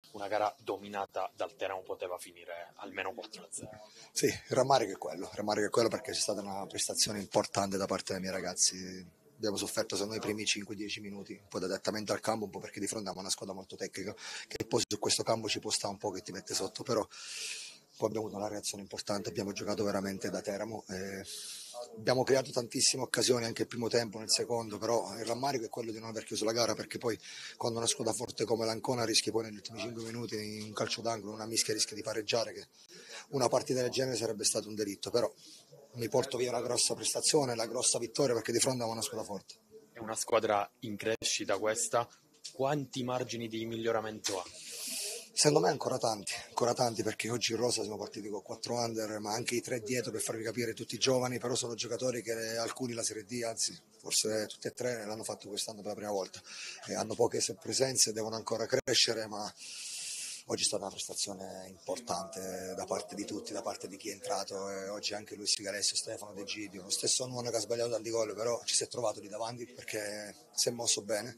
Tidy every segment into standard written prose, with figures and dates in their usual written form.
una gara dominata dal Teramo poteva finire almeno 4-0. Sì, il rammarico è quello perché c'è stata una prestazione importante da parte dei miei ragazzi. Abbiamo sofferto secondo me i primi 5-10 minuti, un po' di adattamento al campo, un po' perché di fronte a una squadra molto tecnica, che poi su questo campo ci può stare un po' che ti mette sotto, però poi abbiamo avuto una reazione importante, abbiamo giocato veramente da Teramo. Abbiamo creato tantissime occasioni anche il primo tempo, nel secondo, però il rammarico è quello di non aver chiuso la gara perché poi quando una squadra forte come l'Ancona rischi poi negli ultimi 5 minuti in un calcio d'angolo, una mischia rischia di pareggiare, che una partita del genere sarebbe stato un delitto, però mi porto via la grossa prestazione, la grossa vittoria perché di fronte a una squadra forte. È una squadra in crescita questa, quanti margini di miglioramento ha? Secondo me ancora tanti perché oggi in rosa siamo partiti con 4 under, ma anche i 3 dietro per farvi capire tutti i giovani, però sono giocatori che alcuni la Serie D, anzi forse tutti e tre l'hanno fatto quest'anno per la prima volta e hanno poche presenze, devono ancora crescere, ma oggi è stata una prestazione importante da parte di tutti, da parte di chi è entrato, oggi anche Luis Figalesio, Stefano De Gidio, lo stesso Nuono che ha sbagliato tanti gol, però ci si è trovato lì davanti perché si è mosso bene.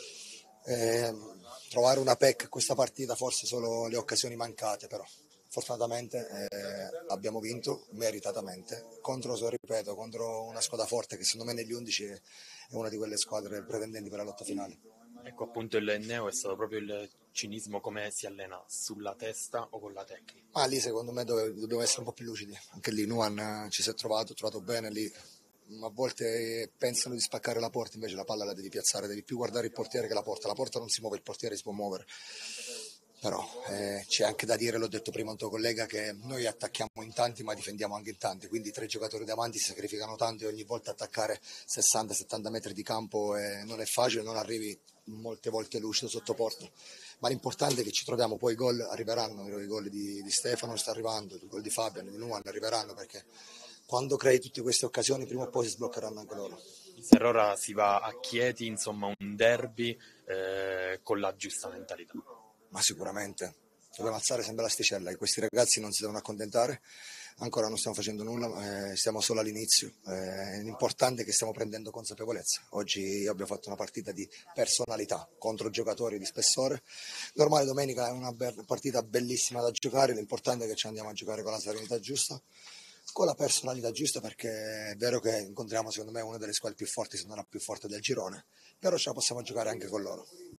Trovare una PEC in questa partita forse solo le occasioni mancate, però fortunatamente abbiamo vinto meritatamente contro una squadra forte che secondo me negli 11 è una di quelle squadre pretendenti per la lotta finale. Ecco, appunto, il neo è stato proprio il cinismo, come si allena, sulla testa o con la tecnica? Ma lì secondo me dobbiamo essere un po' più lucidi, anche lì Nuan ci si è trovato bene lì. A volte pensano di spaccare la porta, invece la palla la devi piazzare, devi più guardare il portiere che la porta non si muove, il portiere si può muovere. Però c'è anche da dire, l'ho detto prima a un tuo collega, che noi attacchiamo in tanti ma difendiamo anche in tanti, quindi 3 giocatori davanti si sacrificano tanto e ogni volta attaccare 60-70 metri di campo non è facile, non arrivi molte volte lucido sotto porta, ma l'importante è che ci troviamo, poi i gol arriveranno, i gol di Stefano sta arrivando, i gol di Fabian, di Nuan arriveranno, perché quando crei tutte queste occasioni prima o poi si sbloccheranno anche loro. Se ora si va a Chieti, insomma, un derby con la giusta mentalità. Ma sicuramente dobbiamo alzare sempre l'asticella e questi ragazzi non si devono accontentare, ancora non stiamo facendo nulla, siamo solo all'inizio, l'importante è che stiamo prendendo consapevolezza. Oggi abbiamo fatto una partita di personalità contro giocatori di spessore, normale domenica è una partita bellissima da giocare, l'importante è che ci andiamo a giocare con la serenità giusta, con la personalità giusta, perché è vero che incontriamo secondo me una delle squadre più forti, se non la più forte del girone, però ce la possiamo giocare anche con loro.